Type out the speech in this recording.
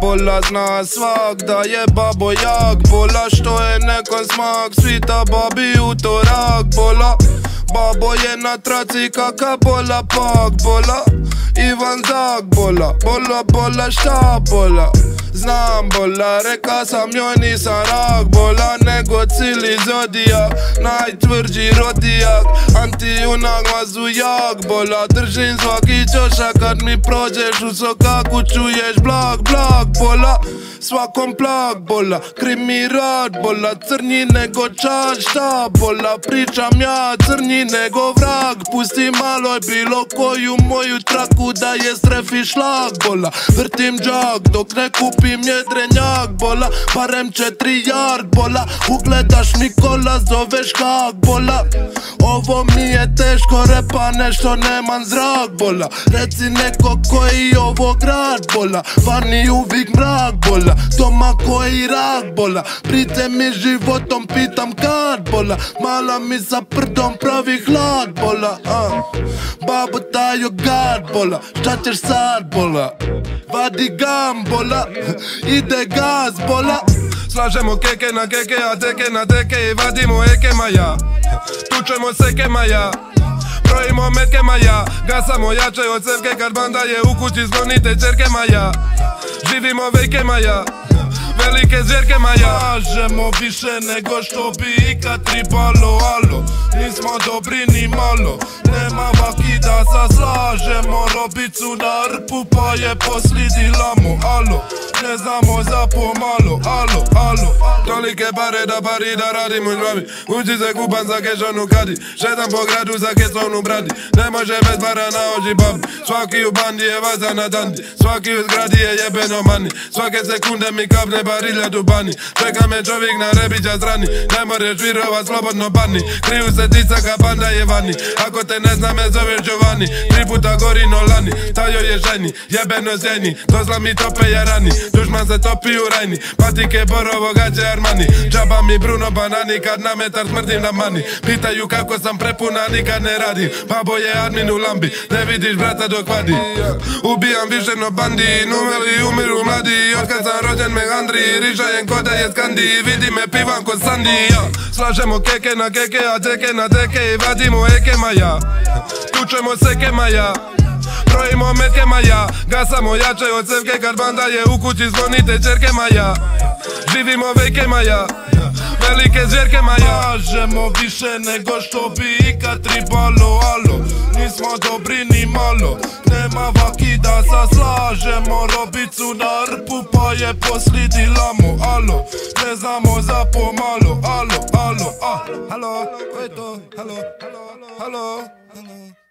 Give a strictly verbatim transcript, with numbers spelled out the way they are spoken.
bola zna svak da je babo jak. Bola što je nekom smak, svita babi utorak. Bola, babo je na traci kaka bola pak. Bola, Ivan Zak bola, bola, bola šta bola. Znam bola, reka sam joj nisam rak. Bola nego cili zodijak, najtvrđi rodijak. Antijunak mazujak. Bola, držim svaki čošak kad mi prođeš u sokaku čuješ blag, blag. Bola, svakom plag. Bola, krimi rad. Bola, crnji nego čar šta. Bola, pričam ja crnji nego vrag. Pusti malo bilo koju moju traku da je strefi šlag. Bola, vrtim džak dok ne kupim jedrenjak. Bola, barem četiri yard. Bola, ugledaš Nikola, zoveš kak. Bola, ovo mi je teško, repa nešto nemam zrak. Bola, reci neko koji ovo grad. Bola, vani uvijek mrak. Bola, doma koji rak. Bola, prite mi životom pitam kad. Bola, mala mi sa prdom pravi hlad. Bola, uh. babo tajo gad. Bola, šta ćeš sad? Bola, vadi gam. Bola, ide gaz. Bola, slažemo keke na keke, a teke na teke i vadimo eke maja. Tučemo seke maja, brojimo metke maja. Gasamo jače od cevke kad banda je u kući, sklonite čerke maja. Živimo vejke maja, velike zvjerke maja. Lažemo više nego što bi ikad tribalo, alo. Nismo dobri ni malo, nema vakida sa slažemo robicu na rpu pa je poslidila mu, alo. Ne znamo za pomalo, alo, alo. Tolike bare da pari da radim u žbavi. Uči se kupan za kešanu kadi, šetam po gradu za kesonu bradi. Ne može bez para na oči babi, svaki u bandi je vaza na dandi. Svaki u zgradi je jebeno mani, svake sekunde mi kapne barilja tu bani. Čeka me čovjek na rebića strani, ne možeš virovat slobodno bani. Kriju se ticaka, banda je vani, ako te ne zna me zoveš Giovanni. Tri puta gori no lani, tajo je žajni, jebeno sjajni. Dosla mi tope je rani, dušman se topi u rajni. Patike Borovo, gaće Armani, džaba mi Bruno banani. Kad na metar smrtim na mani, pitaju kako sam prepuna, nikad ne radim. Babo je admin u lambi, ne vidiš brata dok vadi. Ubijam više no bandi, numeli umiru mladi. Otkad sam rođen Mehandri, rižajem ko da je skandi. Vidi me pivam ko Sandi, ja. Slažemo keke na keke, a teke na teke i vadimo eke maja. Tučemo seke maja, brojimo metke maja. Gasamo jače od cevke kad banda je u kući, zvonite čerke maja. Živimo vejke maja, velike zvjerke maja. Lažemo više nego što bi ikad tribalo, alo. Nismo dobri ni malo, nema vakida sa slažemo robicu na rpu pa je poslidila mu, alo. Ne znamo za pomalo, alo, alo, ah. Halo, ko je to? Halo, halo, halo.